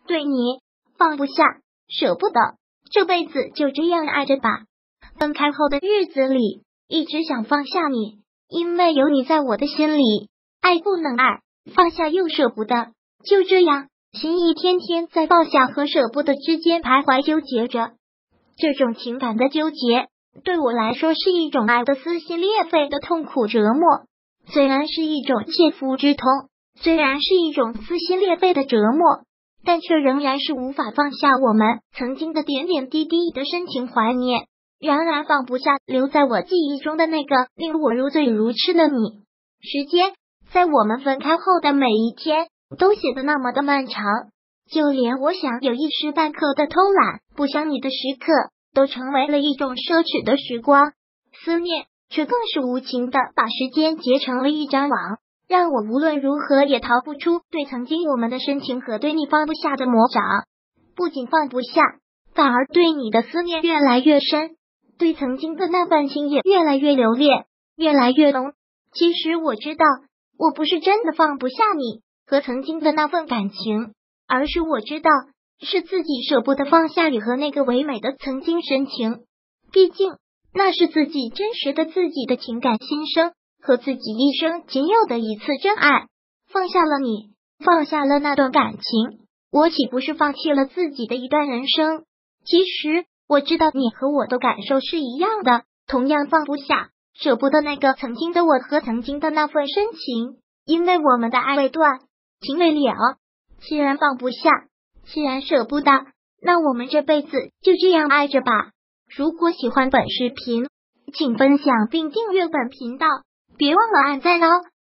对你放不下，舍不得，这辈子就这样爱着吧。分开后的日子里，一直想放下你，因为有你在我的心里，爱不能爱，放下又舍不得，就这样，心一天天在放下和舍不得之间徘徊纠结着。这种情感的纠结，对我来说是一种爱的撕心裂肺的痛苦折磨。虽然是一种切肤之痛，虽然是一种撕心裂肺的折磨，但却仍然是无法放下我们曾经的点点滴滴的深情怀念，仍然放不下留在我记忆中的那个令我如醉如痴的你。时间在我们分开后的每一天都显得那么的漫长，就连我想有一时半刻的偷懒不想你的时刻，都成为了一种奢侈的时光。思念却更是无情的把时间结成了一张网，让我无论如何也逃不出对曾经我们的深情和对你放不下的魔掌。不仅放不下，反而对你的思念越来越深，对曾经的那份情也越来越留恋，越来越浓。其实我知道，我不是真的放不下你和曾经的那份感情，而是我知道是自己舍不得放下你和那个唯美的曾经深情。毕竟那是自己真实的自己的情感心声和自己一生仅有的一次真爱。放下了你，放下了那段感情，我岂不是放弃了自己的一段人生？其实我知道你和我的感受是一样的，同样放不下，舍不得那个曾经的我和曾经的那份深情，因为我们的爱未断，情未了。既然放不下，既然舍不得，那我们这辈子就这样爱着吧。如果喜欢本视频，请分享并订阅本频道，别忘了按赞哦。